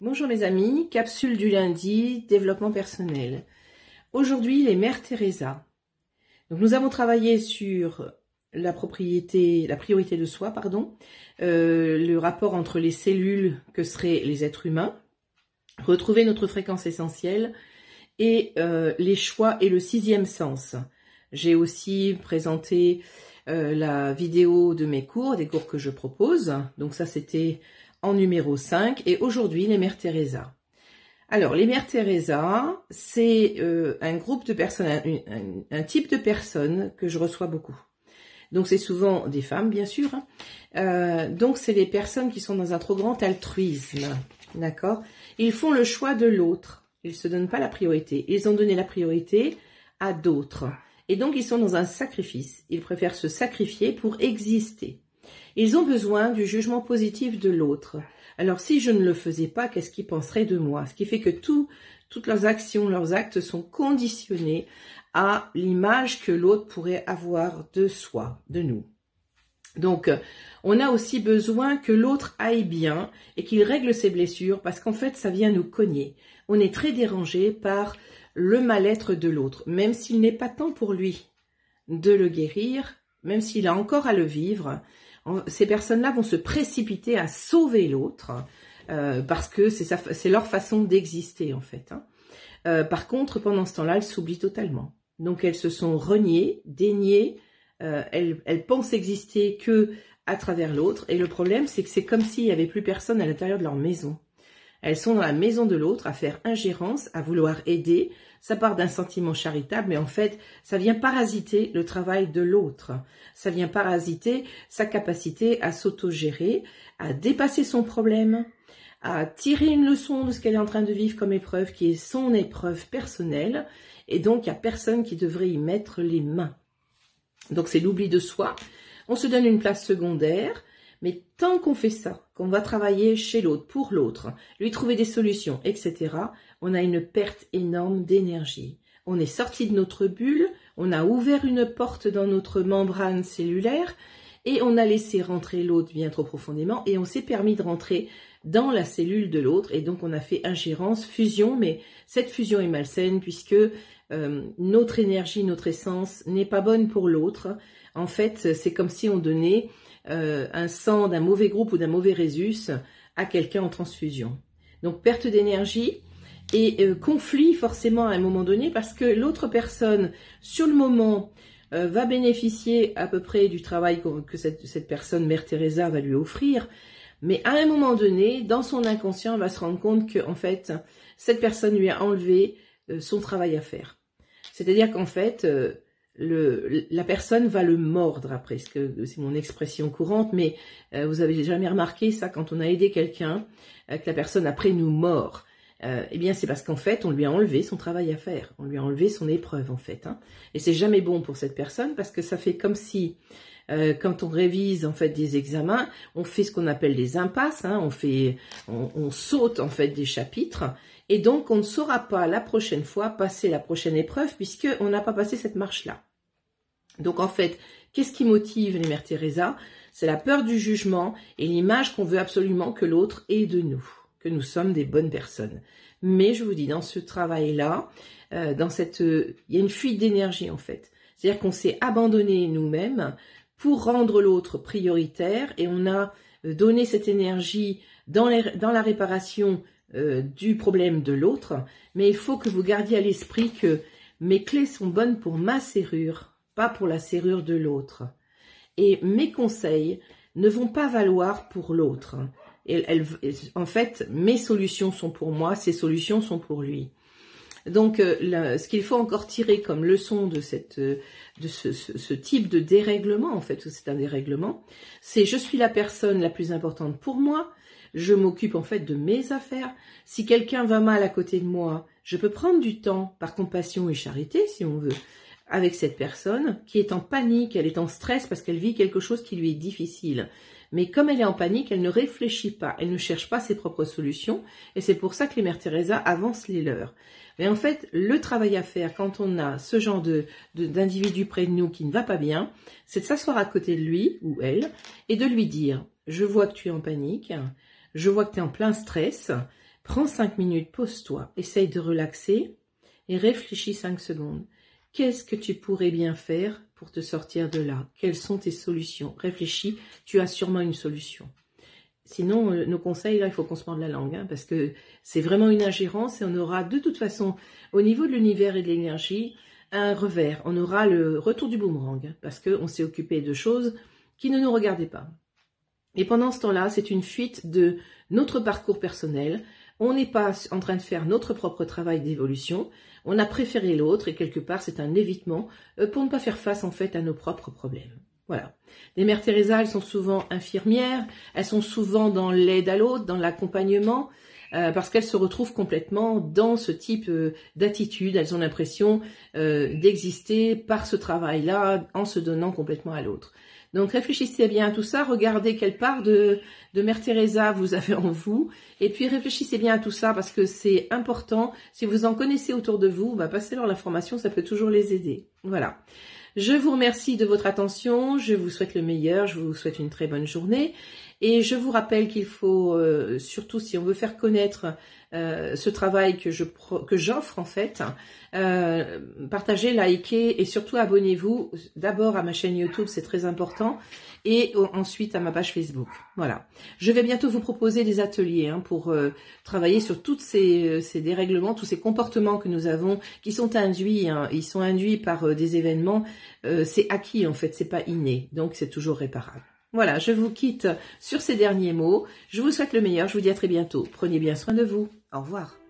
Bonjour mes amis, capsule du lundi, développement personnel. Aujourd'hui, les mères Teresa. Donc, nous avons travaillé sur la priorité de soi, le rapport entre les cellules que seraient les êtres humains, retrouver notre fréquence essentielle et les choix et le sixième sens. J'ai aussi présenté la vidéo de mes cours, des cours que je propose. Donc ça, c'était en numéro 5. Et aujourd'hui, les mères Teresa. Alors, les mères Teresa, c'est un groupe de personnes, un type de personnes que je reçois beaucoup. Donc, c'est souvent des femmes, bien sûr. Donc, c'est les personnes qui sont dans un trop grand altruisme. D'accord? Ils font le choix de l'autre. Ils ne se donnent pas la priorité. Ils ont donné la priorité à d'autres. Et donc, ils sont dans un sacrifice. Ils préfèrent se sacrifier pour exister. Ils ont besoin du jugement positif de l'autre. Alors, si je ne le faisais pas, qu'est-ce qu'ils penseraient de moi? Ce qui fait que toutes leurs actions, leurs actes sont conditionnés à l'image que l'autre pourrait avoir de soi, de nous. Donc, on a aussi besoin que l'autre aille bien et qu'il règle ses blessures parce qu'en fait, ça vient nous cogner. On est très dérangé par le mal-être de l'autre, même s'il n'est pas temps pour lui de le guérir, même s'il a encore à le vivre. Ces personnes-là vont se précipiter à sauver l'autre parce que c'est leur façon d'exister en fait. Par contre, pendant ce temps-là, elles s'oublient totalement. Donc, elles se sont reniées, déniées, elles pensent exister que à travers l'autre. Et le problème, c'est que c'est comme s'il n'y avait plus personne à l'intérieur de leur maison. Elles sont dans la maison de l'autre à faire ingérence, à vouloir aider. Ça part d'un sentiment charitable, mais en fait, ça vient parasiter le travail de l'autre. Ça vient parasiter sa capacité à s'autogérer, à dépasser son problème, à tirer une leçon de ce qu'elle est en train de vivre comme épreuve, qui est son épreuve personnelle. Et donc, il n'y a personne qui devrait y mettre les mains. Donc, c'est l'oubli de soi. On se donne une place secondaire. Mais tant qu'on fait ça, qu'on va travailler chez l'autre, pour l'autre, lui trouver des solutions, etc., on a une perte énorme d'énergie. On est sorti de notre bulle, on a ouvert une porte dans notre membrane cellulaire et on a laissé rentrer l'autre bien trop profondément et on s'est permis de rentrer dans la cellule de l'autre et donc on a fait ingérence, fusion, mais cette fusion est malsaine puisque notre énergie, notre essence n'est pas bonne pour l'autre. En fait, c'est comme si on donnait un sang d'un mauvais groupe ou d'un mauvais résus à quelqu'un en transfusion. Donc perte d'énergie et conflit forcément à un moment donné parce que l'autre personne sur le moment va bénéficier à peu près du travail que cette personne, Mère Teresa, va lui offrir, mais à un moment donné, dans son inconscient, elle va se rendre compte que en fait, cette personne lui a enlevé son travail à faire. C'est-à-dire qu'en fait, la personne va le mordre après, c'est mon expression courante, mais vous avez jamais remarqué ça quand on a aidé quelqu'un, que la personne après nous mord. Eh bien c'est parce qu'en fait on lui a enlevé son travail à faire, on lui a enlevé son épreuve en fait. Et c'est jamais bon pour cette personne parce que ça fait comme si quand on révise en fait des examens, on fait ce qu'on appelle des impasses, on saute en fait des chapitres. Et donc, on ne saura pas la prochaine fois passer la prochaine épreuve puisqu'on n'a pas passé cette marche-là. Donc, en fait, qu'est-ce qui motive les mères Teresa? C'est la peur du jugement et l'image qu'on veut absolument que l'autre ait de nous, que nous sommes des bonnes personnes. Mais je vous dis, dans ce travail-là, il y a une fuite d'énergie en fait. C'est-à-dire qu'on s'est abandonné nous-mêmes pour rendre l'autre prioritaire et on a donné cette énergie dans la réparation du problème de l'autre, mais il faut que vous gardiez à l'esprit que mes clés sont bonnes pour ma serrure, pas pour la serrure de l'autre. Et mes conseils ne vont pas valoir pour l'autre. En fait, mes solutions sont pour moi, ses solutions sont pour lui. Donc, ce qu'il faut encore tirer comme leçon de ce type de dérèglement, en fait, c'est un dérèglement, c'est je suis la personne la plus importante pour moi, je m'occupe en fait de mes affaires. Si quelqu'un va mal à côté de moi, je peux prendre du temps par compassion et charité, si on veut, avec cette personne qui est en panique, elle est en stress parce qu'elle vit quelque chose qui lui est difficile. Mais comme elle est en panique, elle ne réfléchit pas, elle ne cherche pas ses propres solutions et c'est pour ça que les mères Teresa avancent les leurs. Mais en fait, le travail à faire quand on a ce genre d'individu près de nous qui ne va pas bien, c'est de s'asseoir à côté de lui ou elle et de lui dire « Je vois que tu es en panique, je vois que tu es en plein stress, Prends 5 minutes, pose-toi, essaye de relaxer et réfléchis 5 secondes. Qu'est-ce que tu pourrais bien faire pour te sortir de là? Quelles sont tes solutions? Réfléchis, tu as sûrement une solution. Sinon, nos conseils, là, il faut qu'on se morde la langue, hein, parce que c'est vraiment une ingérence et on aura de toute façon, au niveau de l'univers et de l'énergie, un revers. On aura le retour du boomerang, parce qu'on s'est occupé de choses qui ne nous regardaient pas. Et pendant ce temps-là, c'est une fuite de notre parcours personnel. On n'est pas en train de faire notre propre travail d'évolution. On a préféré l'autre et quelque part, c'est un évitement pour ne pas faire face en fait à nos propres problèmes. Voilà. Les mères Teresa, elles sont souvent infirmières, elles sont souvent dans l'aide à l'autre, dans l'accompagnement, parce qu'elles se retrouvent complètement dans ce type d'attitude. Elles ont l'impression d'exister par ce travail-là, en se donnant complètement à l'autre. Donc réfléchissez bien à tout ça, regardez quelle part de Mère Teresa vous avez en vous, et puis réfléchissez bien à tout ça parce que c'est important. Si vous en connaissez autour de vous, passez-leur l'information, ça peut toujours les aider. Voilà. Je vous remercie de votre attention, je vous souhaite le meilleur, je vous souhaite une très bonne journée et je vous rappelle qu'il faut, surtout si on veut faire connaître ce travail que j'offre en fait, partagez, likez et surtout abonnez-vous d'abord à ma chaîne YouTube, c'est très important, et ensuite à ma page Facebook. Voilà. Je vais bientôt vous proposer des ateliers pour travailler sur tous ces dérèglements, tous ces comportements que nous avons, qui sont induits, ils sont induits par des événements, c'est acquis en fait, c'est pas inné, donc c'est toujours réparable. Voilà, je vous quitte sur ces derniers mots. Je vous souhaite le meilleur, je vous dis à très bientôt. Prenez bien soin de vous. Au revoir.